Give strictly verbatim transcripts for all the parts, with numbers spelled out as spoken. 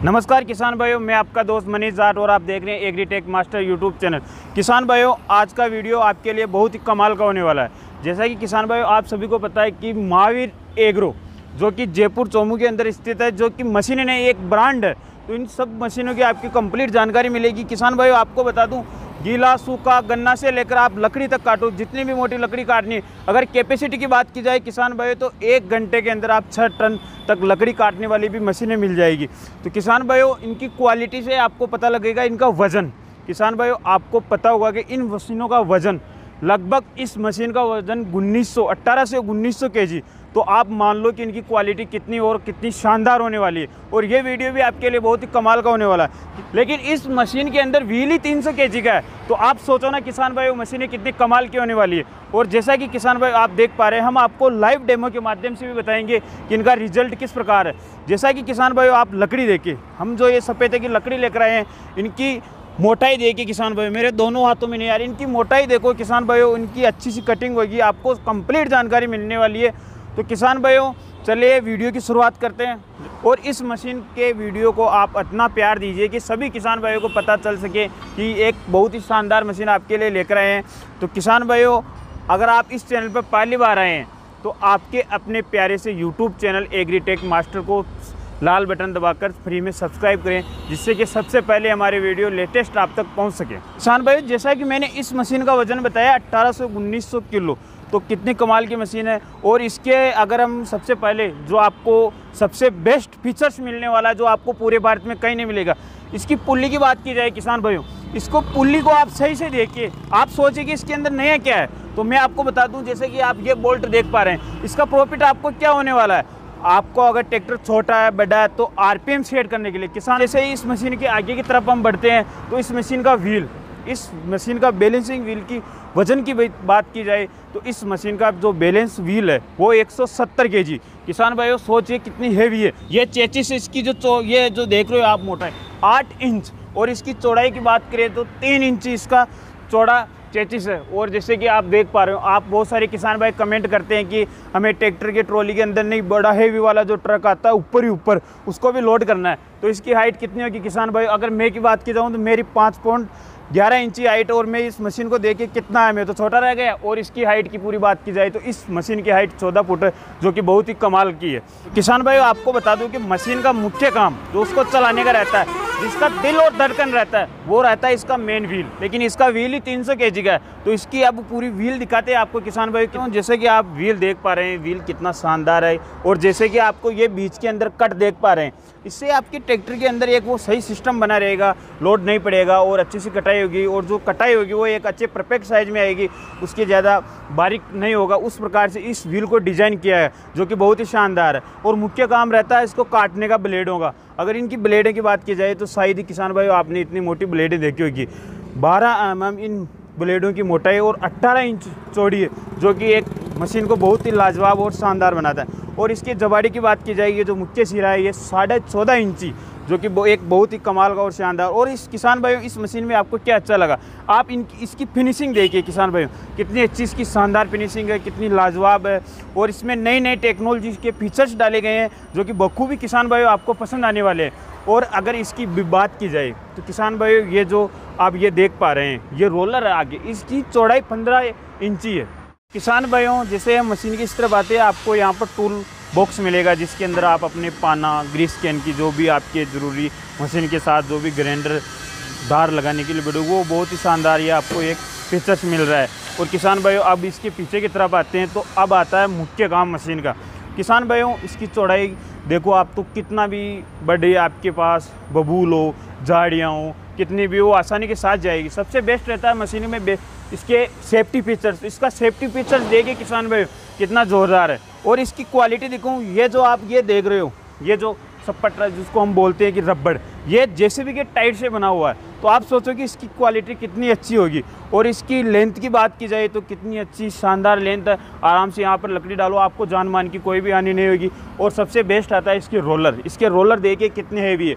नमस्कार किसान भाइयों, मैं आपका दोस्त मनीष जाट और आप देख रहे हैं एग्रीटेक मास्टर यूट्यूब चैनल। किसान भाइयों, आज का वीडियो आपके लिए बहुत ही कमाल का होने वाला है। जैसा कि किसान भाइयों आप सभी को पता है कि महावीर एग्रो जो कि जयपुर चौमू के अंदर स्थित है, जो कि मशीनें ने एक ब्रांड है, तो इन सब मशीनों की आपकी कंप्लीट जानकारी मिलेगी। किसान भाइयों आपको बता दूं, गीला सूखा गन्ना से लेकर आप लकड़ी तक काटो, जितनी भी मोटी लकड़ी काटनी है। अगर कैपेसिटी की बात की जाए किसान भाइयों, तो एक घंटे के अंदर आप छः टन तक लकड़ी काटने वाली भी मशीनें मिल जाएगी। तो किसान भाइयों इनकी क्वालिटी से आपको पता लगेगा इनका वज़न। किसान भाइयों आपको पता होगा कि इन मशीनों का वज़न लगभग, इस मशीन का वज़न उन्नीस सौ अट्ठारह से उन्नीस सौ के जी। तो आप मान लो कि इनकी क्वालिटी कितनी और कितनी शानदार होने वाली है। और ये वीडियो भी आपके लिए बहुत ही कमाल का होने वाला है। लेकिन इस मशीन के अंदर व्हील ही तीन सौ के जी का है। तो आप सोचो ना किसान भाई, वो मशीनें कितनी कमाल की होने वाली है। और जैसा कि किसान भाई आप देख पा रहे हैं, हम आपको लाइव डेमो के माध्यम से भी बताएंगे कि इनका रिजल्ट किस प्रकार है। जैसा कि किसान भाई आप लकड़ी देखिए, हम जो ये सफ़ेदे की लकड़ी लेकर आए हैं, इनकी मोटाई देखिए किसान भाई, मेरे दोनों हाथों में नहीं यार, इनकी मोटाई देखो किसान भाइयों, इनकी अच्छी सी कटिंग होगी, आपको कंप्लीट जानकारी मिलने वाली है। तो किसान भाइयों चलिए वीडियो की शुरुआत करते हैं। और इस मशीन के वीडियो को आप इतना प्यार दीजिए कि सभी किसान भाइयों को पता चल सके कि एक बहुत ही शानदार मशीन आपके लिए लेकर आए हैं। तो किसान भाइयों अगर आप इस चैनल पर पहली बार आए हैं, तो आपके अपने प्यारे से यूट्यूब चैनल एग्रीटेक मास्टर को लाल बटन दबाकर फ्री में सब्सक्राइब करें, जिससे कि सबसे पहले हमारे वीडियो लेटेस्ट आप तक पहुंच सके। किसान भाई जैसा कि मैंने इस मशीन का वजन बताया अट्ठारह सौ उन्नीस सौ किलो, तो कितनी कमाल की मशीन है। और इसके अगर हम सबसे पहले जो आपको सबसे बेस्ट फीचर्स मिलने वाला है, जो आपको पूरे भारत में कहीं नहीं मिलेगा, इसकी पुल्ली की बात की जाए किसान भाइयों, इसको पुल्ली को आप सही से देखिए, आप सोचिए कि इसके अंदर नया क्या है। तो मैं आपको बता दूं, जैसे कि आप ये बोल्ट देख पा रहे हैं, इसका प्रॉफिट आपको क्या होने वाला है। आपको अगर ट्रैक्टर छोटा है बड़ा है, तो आरपीएम सेट करने के लिए किसान, जैसे ही इस मशीन के आगे की तरफ हम बढ़ते हैं, तो इस मशीन का व्हील, इस मशीन का बैलेंसिंग व्हील की वजन की बात की जाए, तो इस मशीन का जो बैलेंस व्हील है वो एक सौ सत्तर के जी। किसान भाइयों सोचिए कितनी हैवी है। ये चेचिस इसकी जो ये जो देख रहे हो आप मोटाई आठ इंच, और इसकी चौड़ाई की बात करें तो तीन इंच इसका चौड़ा चेचिस है। और जैसे कि आप देख पा रहे हो, आप बहुत सारे किसान भाई कमेंट करते हैं कि हमें ट्रैक्टर के ट्रॉली के अंदर नहीं, बड़ा हेवी वाला जो ट्रक आता है ऊपर ही ऊपर, उसको भी लोड करना है। तो इसकी हाइट कितनी होगी किसान भाई, अगर मैं की बात की जाऊँ तो मेरी पाँच पॉइंट ग्यारह इंची हाइट, और मैं इस मशीन को देखे कितना है, मैं तो छोटा रह गया। और इसकी हाइट की पूरी बात की जाए तो इस मशीन की हाइट चौदह फुट है, जो कि बहुत ही कमाल की है। किसान भाई आपको बता दूं कि मशीन का मुख्य काम जो उसको चलाने का रहता है, जिसका दिल और धड़कन रहता है, वो रहता है इसका मेन व्हील। लेकिन इसका व्हील ही तीन सौ के जी का है। तो इसकी अब पूरी व्हील दिखाते हैं आपको किसान भाई। क्यों, जैसे कि आप व्हील देख पा रहे हैं, व्हील कितना शानदार है। और जैसे कि आपको ये बीच के अंदर कट देख पा रहे हैं, इससे आपके ट्रैक्टर के अंदर एक वो सही सिस्टम बना रहेगा, लोड नहीं पड़ेगा और अच्छी सी कटाई होगी। और जो कटाई होगी वो एक अच्छे परफेक्ट साइज में आएगी, उसके ज़्यादा बारीक नहीं होगा। उस प्रकार से इस व्हील को डिज़ाइन किया है, जो कि बहुत ही शानदार है। और मुख्य काम रहता है इसको काटने का ब्लेडों का। अगर इनकी ब्लेडें की बात की जाए तो शायद ही किसान भाई आपने इतनी मोटी ब्लेडें देखी होगी। बारह एम एम इन ब्लेडों की मोटाई और अट्ठारह इंच चौड़ी है, जो कि एक मशीन को बहुत ही लाजवाब और शानदार बनाता है। और इसके जबाड़ी की बात की जाएगी, जो मुख्य सिरा है ये साढ़े चौदह इंची, जो कि एक बहुत ही कमाल का और शानदार। और इस किसान भाइयों इस मशीन में आपको क्या अच्छा लगा, आप इन इसकी फिनिशिंग देखिए किसान भाइयों, कितनी अच्छी इसकी शानदार फिनिशिंग है, कितनी लाजवाब है। और इसमें नई नई टेक्नोलॉजी के फीचर्स डाले गए हैं, जो कि बखूबी किसान भाइयों आपको पसंद आने वाले हैं। और अगर इसकी बात की जाए तो किसान भाइयों ये जो आप ये देख पा रहे हैं, ये रोलर है आगे, इसकी चौड़ाई पंद्रह इंची है। किसान भाइयों जैसे हम मशीन की इस तरफ आते हैं, आपको यहाँ पर टूल बॉक्स मिलेगा, जिसके अंदर आप अपने पाना, ग्रीस कैन की जो भी आपके ज़रूरी मशीन के साथ जो भी ग्राइंडर धार लगाने के लिए बैठो, वो बहुत ही शानदार ये आपको एक फीचर्स मिल रहा है। और किसान भाइयों अब इसके पीछे की तरफ आते हैं, तो अब आता है मुख्य काम मशीन का। किसान भाइयों इसकी चौड़ाई देखो आप, तो कितना भी बड़े आपके पास बबूल हो, झाड़ियाँ हो, कितनी भी वो आसानी के साथ जाएगी। सबसे बेस्ट रहता है मशीन में इसके सेफ्टी फीचर्स। इसका सेफ्टी फीचर्स देखिए किसान भाई कितना ज़ोरदार है। और इसकी क्वालिटी देखो, ये जो आप ये देख रहे हो, ये जो सपट जिसको हम बोलते हैं कि रबड़, ये जेसीबी के टाइट से बना हुआ है। तो आप सोचो कि इसकी क्वालिटी कितनी अच्छी होगी। और इसकी लेंथ की बात की जाए तो कितनी अच्छी शानदार लेंथ है, आराम से यहाँ पर लकड़ी डालो, आपको जान मान की कोई भी हानि नहीं होगी। और सबसे बेस्ट आता है इसके रोलर, इसके रोलर देखिए कितने हैवी है।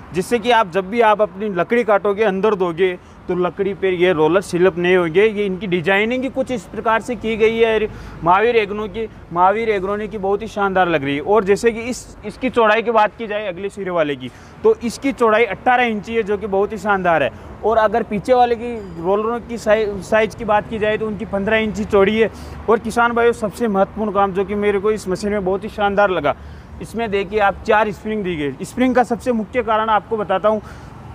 जिससे कि आप जब भी आप अपनी लकड़ी काटोगे, अंदर दोगे, तो लकड़ी पे ये रोलर स्लिप नहीं होंगे। ये इनकी डिजाइनिंग ही कुछ इस प्रकार से की गई है महावीर एग्रो की महावीर एग्रो की बहुत ही शानदार लग रही है। और जैसे कि इस इसकी चौड़ाई की बात की जाए अगले सिरे वाले की, तो इसकी चौड़ाई अट्ठारह इंची है, जो कि बहुत ही शानदार है। और अगर पीछे वाले की रोलरों की साइज साइज़ की बात की जाए तो उनकी पंद्रह इंची चौड़ी है। और किसान भाइयों, सबसे महत्वपूर्ण काम जो कि मेरे को इस मशीन में बहुत ही शानदार लगा, इसमें देखिए आप चार स्प्रिंग दी गई। स्प्रिंग का सबसे मुख्य कारण आपको बताता हूँ,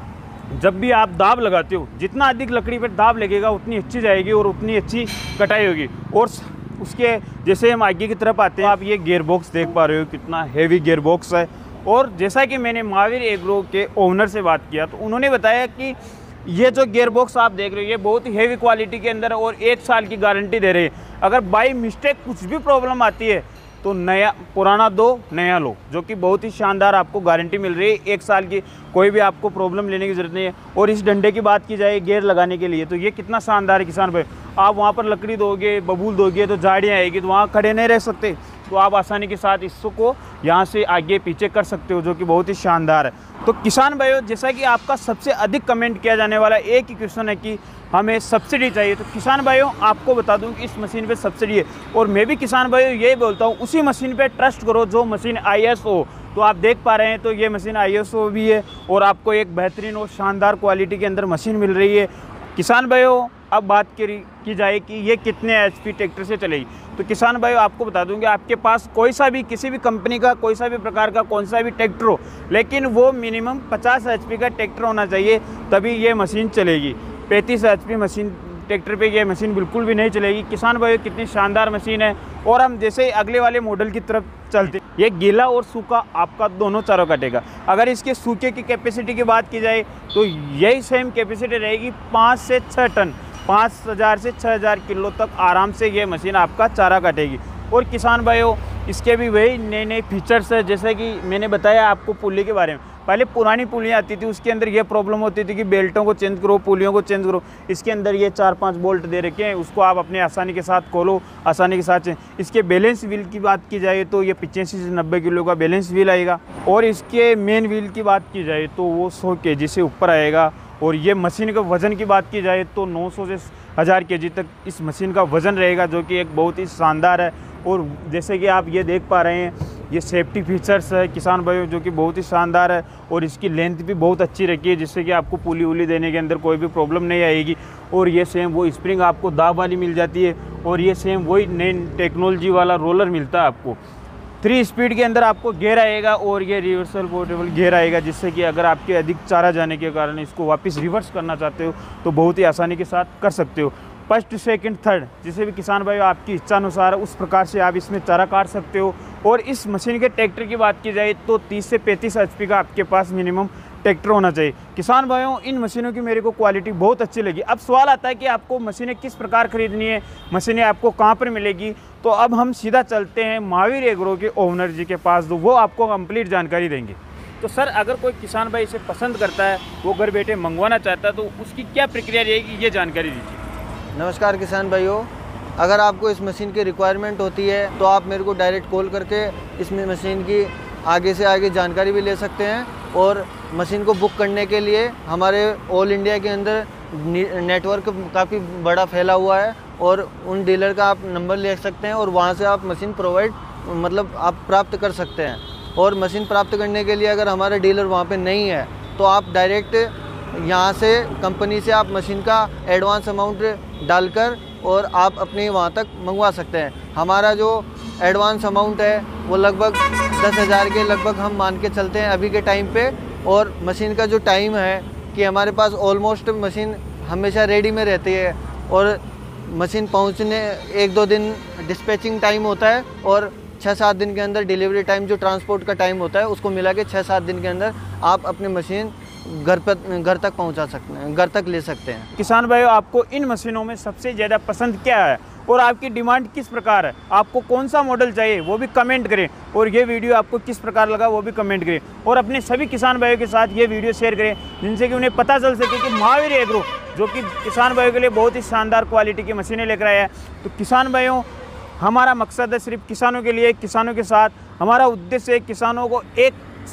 जब भी आप दाब लगाते हो, जितना अधिक लकड़ी पर दाब लगेगा उतनी अच्छी जाएगी और उतनी अच्छी कटाई होगी। और उसके जैसे हम आगे की तरफ आते हैं, आप ये गियर बॉक्स देख पा रहे हो, कितना हेवी गियर बॉक्स है। और जैसा कि मैंने महावीर एग्रो के ओनर से बात किया तो उन्होंने बताया कि ये जो गियर बॉक्स आप देख रहे हो ये बहुत ही हेवी क्वालिटी के अंदर है और एक साल की गारंटी दे रहे हैं। अगर बाई मिस्टेक कुछ भी प्रॉब्लम आती है तो नया पुराना दो नया लो, जो कि बहुत ही शानदार आपको गारंटी मिल रही है एक साल की, कोई भी आपको प्रॉब्लम लेने की ज़रूरत नहीं है। और इस डंडे की बात की जाए गियर लगाने के लिए, तो ये कितना शानदार है किसान भाई। आप वहाँ पर लकड़ी दोगे, बबूल दोगे तो झाड़ियाँ आएगी, तो वहाँ खड़े नहीं रह सकते, तो आप आसानी के साथ इसको यहाँ से आगे पीछे कर सकते हो, जो कि बहुत ही शानदार है। तो किसान भाइयों, जैसा कि आपका सबसे अधिक कमेंट किया जाने वाला एक ही क्वेश्चन है कि हमें सब्सिडी चाहिए, तो किसान भाइयों आपको बता दूं कि इस मशीन पे सब्सिडी है। और मैं भी किसान भाइयों यही बोलता हूं, उसी मशीन पे ट्रस्ट करो जो मशीन आई एस ओ। तो आप देख पा रहे हैं, तो ये मशीन आई एस ओ भी है और आपको एक बेहतरीन और शानदार क्वालिटी के अंदर मशीन मिल रही है। किसान भाइयों, अब बात करी की जाए कि ये कितने एच पी ट्रैक्टर से चलेगी, तो किसान भाइयों आपको बता दूंगा, आपके पास कोई सा भी किसी भी कंपनी का कोई सा भी प्रकार का कौन सा भी ट्रैक्टर हो, लेकिन वो मिनिमम पचास एच पी का ट्रैक्टर होना चाहिए, तभी ये मशीन चलेगी। पैंतीस एच पी मशीन ट्रैक्टर पे ये मशीन बिल्कुल भी नहीं चलेगी। किसान भाइयों, कितनी शानदार मशीन है। और हम जैसे अगले वाले मॉडल की तरफ चलते, ये गीला और सूखा आपका दोनों चारों काटेगा। अगर इसके सूखे की कैपेसिटी की बात की जाए तो यही सेम कैपेसिटी रहेगी, पाँच से छः टन पाँच हज़ार से छः हज़ार किलो तक आराम से ये मशीन आपका चारा काटेगी। और किसान भाइयों, इसके भी वही नए नए फीचर्स है, जैसे कि मैंने बताया आपको पुली के बारे में। पहले पुरानी पुलियाँ आती थी, उसके अंदर ये प्रॉब्लम होती थी कि बेल्टों को चेंज करो, पुलियों को चेंज करो। इसके अंदर ये चार पांच बोल्ट दे रखे हैं, उसको आप अपने आसानी के साथ खोलो, आसानी के साथ चेंज। इसके बैलेंस व्हील की बात की जाए तो ये पचासी से नब्बे किलो का बैलेंस व्हील आएगा। और इसके मेन व्हील की बात की जाए तो वो सौ के जी से ऊपर आएगा। और ये मशीन का वज़न की बात की जाए तो नौ सौ से हज़ार के जी तक इस मशीन का वज़न रहेगा, जो कि एक बहुत ही शानदार है। और जैसे कि आप ये देख पा रहे हैं, ये सेफ्टी फीचर्स है किसान भाइयों, जो कि बहुत ही शानदार है। और इसकी लेंथ भी बहुत अच्छी रखी है, जिससे कि आपको पुली उली देने के अंदर कोई भी प्रॉब्लम नहीं आएगी। और ये सेम वो स्प्रिंग आपको दाब वाली मिल जाती है। और ये सेम वही नई टेक्नोलॉजी वाला रोलर मिलता है आपको। थ्री स्पीड के अंदर आपको गियर आएगा और ये रिवर्सल पोर्टेबल गियर आएगा, जिससे कि अगर आपके अधिक चारा जाने के कारण इसको वापस रिवर्स करना चाहते हो तो बहुत ही आसानी के साथ कर सकते हो। फर्स्ट सेकंड थर्ड जिसे भी किसान भाई आपकी इच्छा अनुसार उस प्रकार से आप इसमें चारा काट सकते हो। और इस मशीन के ट्रैक्टर की बात की जाए तो तीस से पैंतीस एचपी का आपके पास मिनिमम ट्रैक्टर होना चाहिए। किसान भाइयों, इन मशीनों की मेरे को क्वालिटी बहुत अच्छी लगी। अब सवाल आता है कि आपको मशीनें किस प्रकार खरीदनी है, मशीनें आपको कहाँ पर मिलेगी। तो अब हम सीधा चलते हैं महावीर एग्रो के ओनर जी के पास, तो वो आपको कंप्लीट जानकारी देंगे। तो सर, अगर कोई किसान भाई इसे पसंद करता है, वो घर बैठे मंगवाना चाहता है, तो उसकी क्या प्रक्रिया रहेगी, ये जानकारी दीजिए। नमस्कार किसान भाइयों, अगर आपको इस मशीन की रिक्वायरमेंट होती है तो आप मेरे को डायरेक्ट कॉल करके इस मशीन की आगे से आगे जानकारी भी ले सकते हैं। और मशीन को बुक करने के लिए हमारे ऑल इंडिया के अंदर नेटवर्क काफ़ी बड़ा फैला हुआ है, और उन डीलर का आप नंबर ले सकते हैं और वहाँ से आप मशीन प्रोवाइड मतलब आप प्राप्त कर सकते हैं। और मशीन प्राप्त करने के लिए अगर हमारा डीलर वहाँ पे नहीं है तो आप डायरेक्ट यहाँ से कंपनी से आप मशीन का एडवांस अमाउंट डालकर और आप अपने वहाँ तक मंगवा सकते हैं। हमारा जो एडवांस अमाउंट है वो लगभग दस हज़ार के लगभग हम मान के चलते हैं अभी के टाइम पे। और मशीन का जो टाइम है कि हमारे पास ऑलमोस्ट मशीन हमेशा रेडी में रहती है, और मशीन पहुँचने एक दो दिन डिस्पैचिंग टाइम होता है, और छः सात दिन के अंदर डिलीवरी टाइम जो ट्रांसपोर्ट का टाइम होता है उसको मिला के छः सात दिन के अंदर आप अपनी मशीन घर पर घर तक पहुंचा सकते हैं, घर तक ले सकते हैं। किसान भाइयों, आपको इन मशीनों में सबसे ज़्यादा पसंद क्या है और आपकी डिमांड किस प्रकार है, आपको कौन सा मॉडल चाहिए वो भी कमेंट करें। और ये वीडियो आपको किस प्रकार लगा वो भी कमेंट करें। और अपने सभी किसान भाइयों के साथ ये वीडियो शेयर करें, जिनसे कि उन्हें पता चल सके कि महावीर एग्रो जो कि किसान भाइयों के लिए बहुत ही शानदार क्वालिटी की मशीनें लेकर आया है। तो किसान भाइयों, हमारा मकसद है सिर्फ किसानों के लिए, किसानों के साथ। हमारा उद्देश्य है किसानों को एक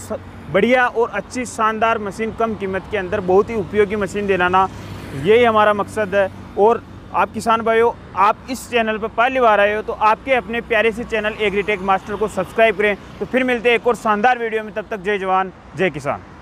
बढ़िया और अच्छी शानदार मशीन कम कीमत के अंदर बहुत ही उपयोगी मशीन दिलाना, यही हमारा मकसद है। और आप किसान भाइयों, आप इस चैनल पर पहली बार आए हो तो आपके अपने प्यारे से चैनल एग्रीटेक मास्टर को सब्सक्राइब करें। तो फिर मिलते हैं एक और शानदार वीडियो में, तब तक जय जवान जय किसान।